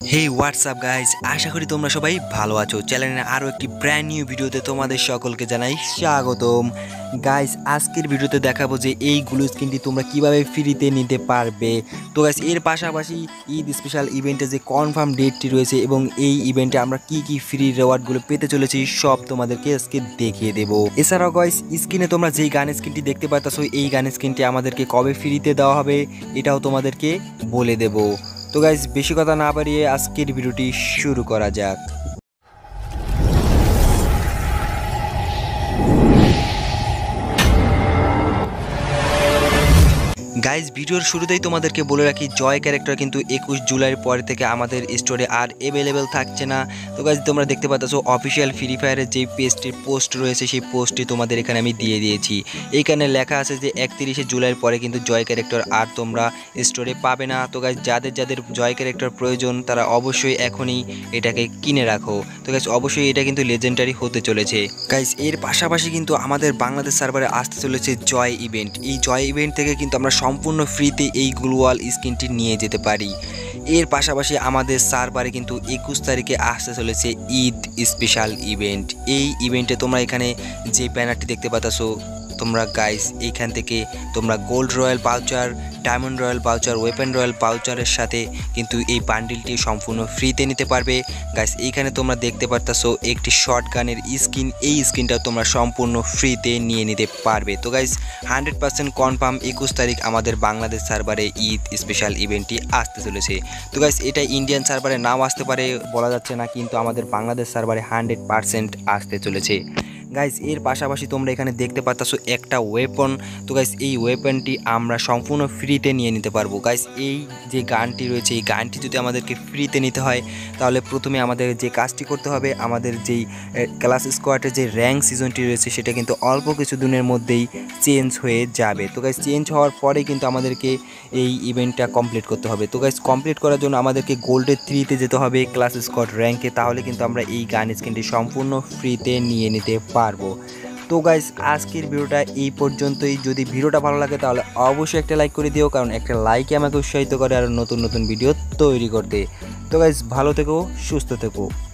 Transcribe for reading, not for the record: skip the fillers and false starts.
হে WhatsApp guys, আশা করি তোমরা সবাই ভালো আছো। চ্যানেলের আরও একটি ব্র্যান্ড নিউ ভিডিওতে তোমাদের সকলকে জানাই স্বাগতম। গাইজ, আজকের ভিডিওতে দেখাবো যে এই গ্লু স্কিনটি তোমরা কিভাবে ফ্রিতে নিতে পারবে। তো গাইজ, এর পাশাপাশি ঈদ স্পেশাল ইভেন্টে যে কনফার্ম ডেটটি রয়েছে এবং এই ইভেন্টে আমরা কি কি ফ্রি রিওয়ার্ডগুলো পেতে চলেছি সব তোমাদেরকে আজকে দেখিয়ে দেবো। এছাড়াও গাইজ, স্ক্রিনে তোমরা যেই গান স্কিনটি দেখতে পাচ্ছো এই গান স্কিনটি আমাদেরকে কবে ফ্রিতে দেওয়া হবে এটাও তোমাদেরকে বলে দেবো। তো গাইজ, বেশি কথা না বাড়িয়ে আজকের ভিডিওটি শুরু করা যাক। গাইজ, ভিডিওর শুরুতেই তোমাদেরকে বলে রাখি জয় ক্যারেক্টার কিন্তু 21 জুলাইয়ের পরে থেকে আমাদের স্টোরে আর অ্যাভেলেবেল থাকছে না। তো গাইজ, তোমরা দেখতে পাচ্ছ অফিসিয়াল ফ্রি ফায়ারের যেই পেজটির পোস্ট রয়েছে সেই পোস্টটি তোমাদের এখানে আমি দিয়ে দিয়েছি। এইখানে লেখা আছে যে 31 জুলাইয়ের পরে কিন্তু জয় ক্যারেক্টার আর তোমরা স্টোরে পাবে না। তো গাইজ, যাদের যাদের জয় ক্যারেক্টার প্রয়োজন তারা অবশ্যই এখনই এটাকে কিনে রাখো। তো গাইজ, অবশ্যই এটা কিন্তু লেজেন্ডারি হতে চলেছে। গাইজ, এর পাশাপাশি কিন্তু আমাদের বাংলাদেশ সার্ভারে আসতে চলেছে জয় ইভেন্ট। এই জয় ইভেন্ট থেকে কিন্তু আমরা সম্পূর্ণ ফ্রিতে এই গ্লুয়াল স্কিনটি নিয়ে যেতে পারি। এর পাশাপাশি আমাদের সার্ভারে কিন্তু 21 তারিখে আসতে চলেছে ঈদ স্পেশাল ইভেন্ট। এই ইভেন্টে তোমরা এখানে যে ব্যানারটি দেখতে পাচ্ছো তোমরা গাইস, এইখান থেকে তোমরা gold royal voucher, diamond royal voucher, weapon royal পাউচারের সাথে কিন্তু এই বান্ডিলটি সম্পূর্ণ ফ্রিতে নিতে পারবে। গাইস, এইখানে তোমরা দেখতে পারতাছো একটি শর্ট গানের স্কিন, এই স্কিনটা তোমরা সম্পূর্ণ ফ্রিতে নিয়ে নিতে পারবে। তো গাইস, 100% কনফার্ম 21 তারিখ আমাদের বাংলাদেশ সার্ভারে ঈদ স্পেশাল ইভেন্টটি আসতে চলেছে। তো গাইস, এটা ইন্ডিয়ান সার্ভারে নাও আসতে পারে, বলা যাচ্ছে না, কিন্তু আমাদের বাংলাদেশ সার্ভারে 100% আসতে চলেছে। গাইজ, এর পাশাপাশি তোমরা এখানে দেখতে পাচ্ছ একটা ওয়েপন। তো গাইজ, এই ওয়েপনটি আমরা সম্পূর্ণ ফ্রিতে নিয়ে নিতে পারবো। গাইজ, এই যে গানটি রয়েছে এই গানটি যদি আমাদেরকে ফ্রিতে নিতে হয় তাহলে প্রথমে আমাদের যে কাজটি করতে হবে, আমাদের যেই ক্লাস স্কোয়াডের যে র্যাঙ্ক সিজনটি রয়েছে সেটা কিন্তু অল্প কিছু দিনের মধ্যেই চেঞ্জ হয়ে যাবে। তো গাইজ, চেঞ্জ হওয়ার পরেই কিন্তু আমাদেরকে এই ইভেন্টটা কমপ্লিট করতে হবে। তো গাইজ, কমপ্লিট করার জন্য আমাদেরকে গোল্ডের 3-তে যেতে হবে ক্লাস স্কোয়াড র্যাঙ্কে, তাহলে কিন্তু আমরা এই গান স্কিনটি সম্পূর্ণ ফ্রিতে নিয়ে নিতে পারবো। তো গাইজ, আজকের ভিডিওটা এই পর্যন্তই। যদি ভিডিওটা ভালো লাগে তাহলে অবশ্যই একটা লাইক করে দিও, কারণ একটা লাইকে আমাকে উৎসাহিত করে আরও নতুন নতুন ভিডিও তৈরি করতে। তো গাইজ, ভালো থেকো, সুস্থ থেকো।